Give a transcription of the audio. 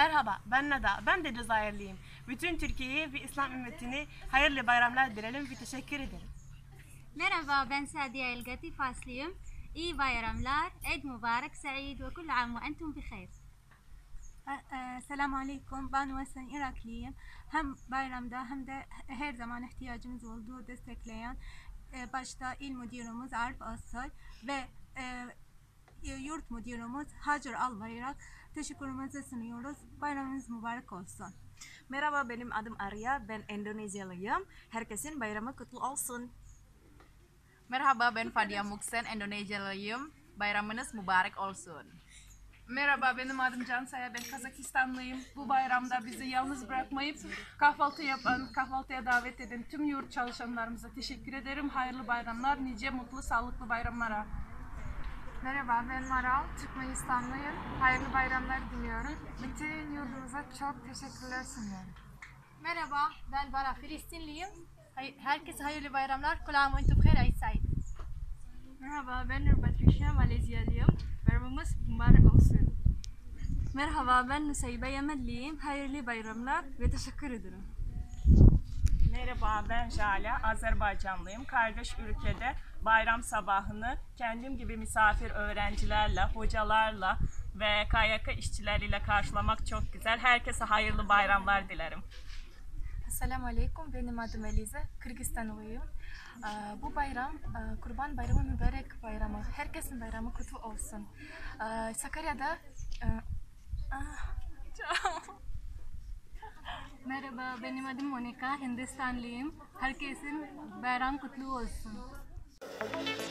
Merhaba, ben Nada. Ben de Cezayirliyim. Bütün Türkiye'ye ve İslam ümmetine hayırlı bayramlar dilerim ve teşekkür ederim. Merhaba, ben Sadiye Elgati Faslıyım. İyi bayramlar, Eid mübarek, Said ve kul am ve entum bihayr. Selamun Aleyküm. Ben Vesen Irakliyim. Hem bayramda hem de her zaman ihtiyacımız olduğu destekleyen başta il müdürümüz Arif Assoy ve yurt müdürümüz Hacer Albayrak teşekkürümüzü sunuyoruz. Bayramınız mübarek olsun. Merhaba, benim adım Arya, ben Endonezyalıyım. Herkesin bayramı kutlu olsun. Merhaba, ben Fadia Muksen, Endonezyalıyım. Bayramınız mübarek olsun. Merhaba, benim adım Cansaya, ben Kazakistanlıyım. Bu bayramda bizi yalnız bırakmayıp kahvaltı yapan, kahvaltıya davet eden tüm yurt çalışanlarımıza teşekkür ederim. Hayırlı bayramlar, nice mutlu, sağlıklı bayramlara. Merhaba, ben Maral, Türkmenistanlıyım. Hayırlı bayramlar diliyorum. Bütün yurdumuza çok teşekkürler sunuyorum. Merhaba, ben Bara, Filistinliyim. Herkese hayırlı bayramlar. Kul am ve entum bihayr, Eid Said. Merhaba, ben Nur Patricia, Malezyalıyım. Bayramımız mübarek olsun. Merhaba, ben Nusaybe Yemelliyim. Hayırlı bayramlar ve teşekkür ederim. Merhaba, ben Jale, Azerbaycanlıyım. Kardeş ülkede bayram sabahını kendim gibi misafir öğrencilerle, hocalarla ve KYK işçileriyle karşılamak çok güzel. Herkese hayırlı bayramlar dilerim. Esselamu Aleyküm, benim adım Elize, Kırgızistanlıyım. Bu bayram, Kurban Bayramı mübarek bayramı. Herkesin bayramı kutlu olsun. Sakarya'da... Merhaba, benim adım Monika, Hindistanlıyım. Herkesin bayram kutlu olsun.